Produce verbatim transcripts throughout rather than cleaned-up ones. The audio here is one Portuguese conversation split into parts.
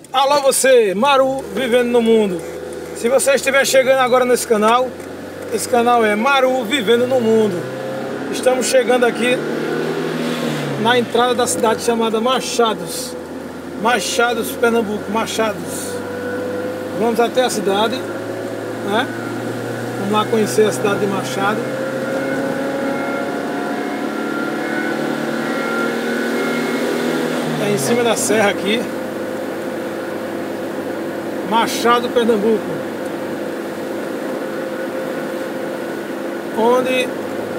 Alô você, Maru Vivendo no Mundo. Se você estiver chegando agora nesse canal, esse canal é Maru Vivendo no Mundo. Estamos chegando aqui na entrada da cidade chamada Machados. Machados, Pernambuco, Machados. Vamos até a cidade, né? Vamos lá conhecer a cidade de Machado. É em cima da serra aqui. Machado, Pernambuco. Onde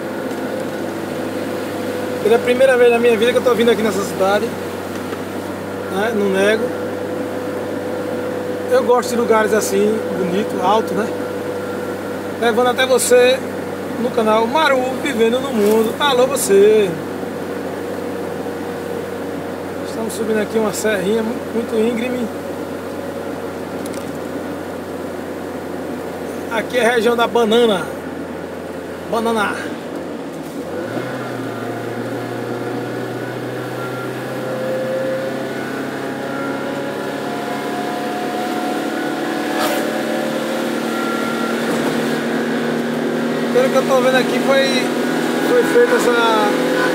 pela primeira vez na minha vida que eu estou vindo aqui nessa cidade, né? Não nego. Eu gosto de lugares assim, bonito, alto, né? Levando até você no canal Maru Vivendo no Mundo. Alô você! Estamos subindo aqui uma serrinha muito, muito íngreme. Aqui é a região da banana. Banana. Pelo que eu tô vendo aqui, foi, foi feita essa...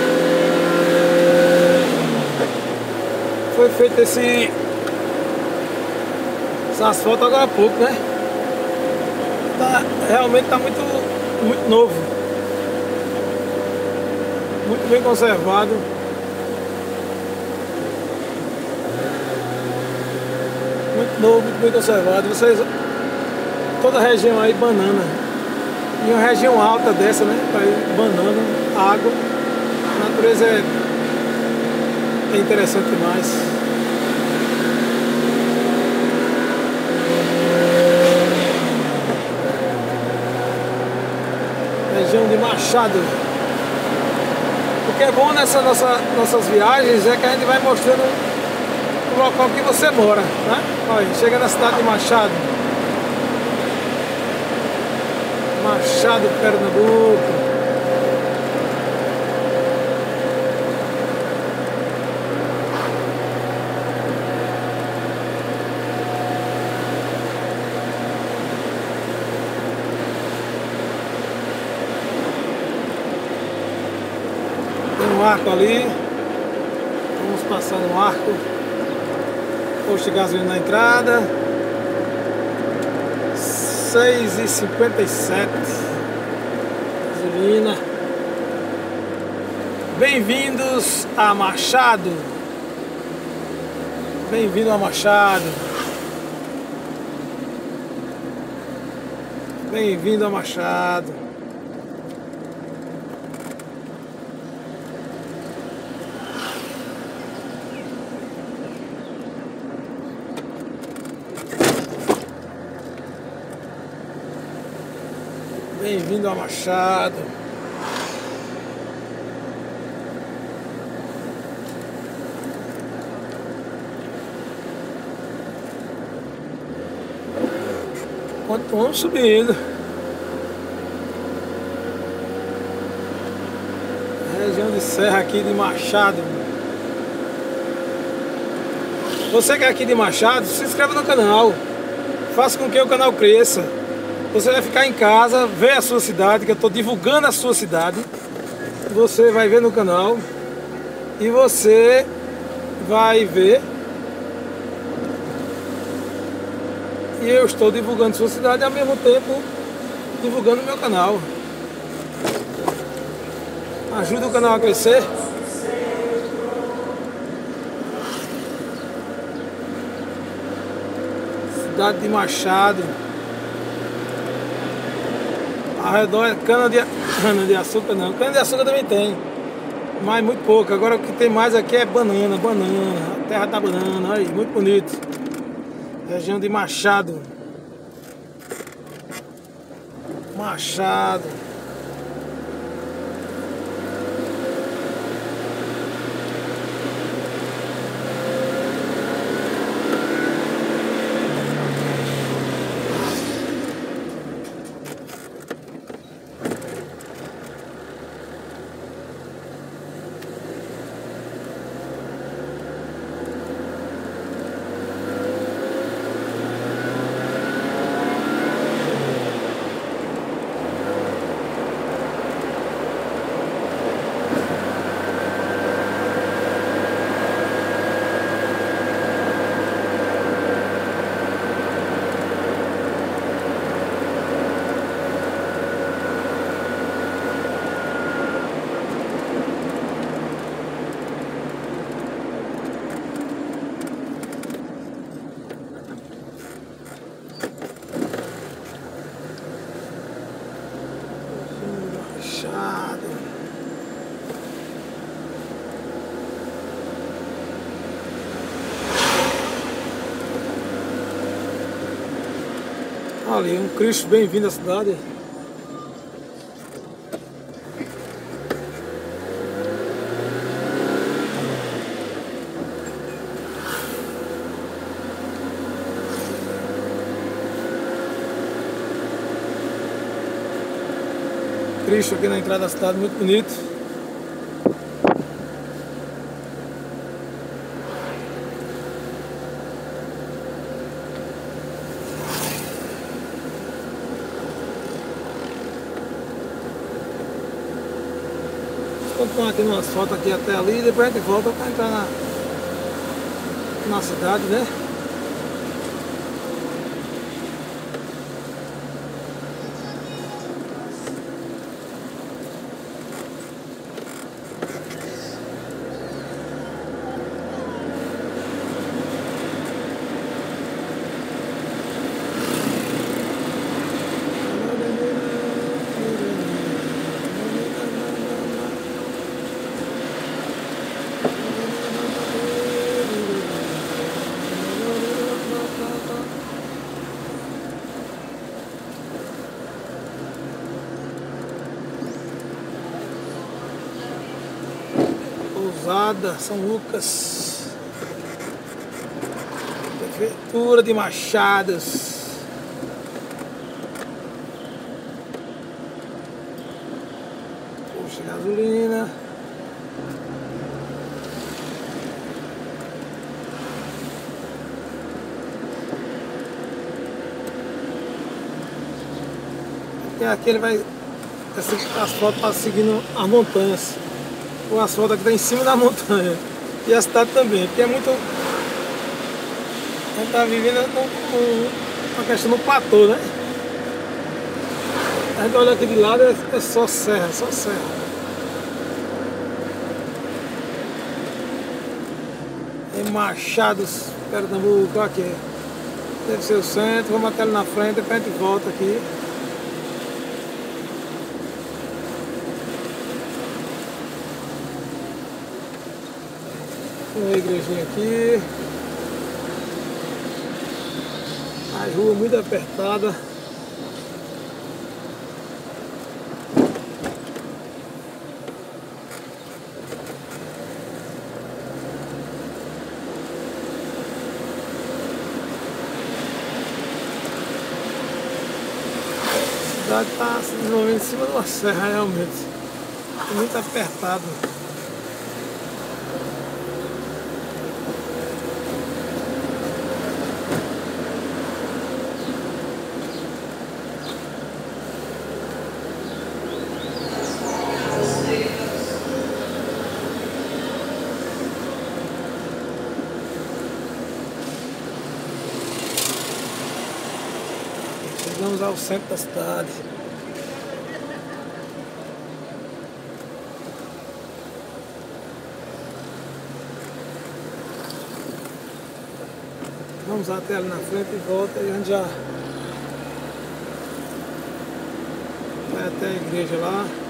Foi feito esse... esse asfalto agora há pouco, né? Tá, realmente tá muito, muito novo. Muito bem conservado. Muito novo, muito bem conservado. Vocês... Toda a região aí, banana. E uma região alta dessa, né? Banana, água. A natureza é, é interessante demais. Região de Machado. O que é bom nessas nossa, nossas viagens é que a gente vai mostrando o local que você mora, né? Olha, chega na cidade de Machado. Machado, Pernambuco. Tem um arco ali. Vamos passar no arco. Posto de gasolina na entrada. seis e cinquenta e sete. Gasolina. Bem-vindos a Machado. Bem-vindo a Machado. Bem-vindo a Machado. Bem-vindo a Machado. Vamos subindo. Região de serra aqui de Machado. Você que é aqui de Machado, se inscreva no canal. Faça com que o canal cresça. Você vai ficar em casa, ver a sua cidade, que eu estou divulgando a sua cidade. Você vai ver no canal. E você vai ver. E eu estou divulgando a sua cidade e ao mesmo tempo divulgando o meu canal. Ajuda o canal a crescer. Cidade de Machado. Ao redor é cana de, cana de açúcar não, cana de açúcar também tem, mas muito pouco. Agora o que tem mais aqui é banana, banana, a terra da banana, olha aí, muito bonito. Região de Machado. Machado. Ali, um Cristo bem-vindo à cidade. Cristo aqui na entrada da cidade, muito bonito. Continuar aqui no asfalto aqui até ali e depois a gente volta para entrar na, na cidade, né? Pousada São Lucas, Prefeitura de Machados. Posto de gasolina. E aqui ele vai, esse asfalto está seguindo as montanhas. O asfalto aqui está em cima da montanha. E a cidade também, porque é muito... A gente está vivendo no, no, uma questão no platô, né? A gente olha aqui de lado, é, é só serra, só serra. Em Machados, Pernambuco, aqui. Deve ser o centro, vamos até ali na frente, depois a gente volta aqui. Uma igrejinha aqui, a rua muito apertada. A cidade está se desenvolvendo em cima de uma serra realmente, muito apertado. Chegamos ao centro da cidade. Vamos até ali na frente e volta e a gente já vai até a igreja lá.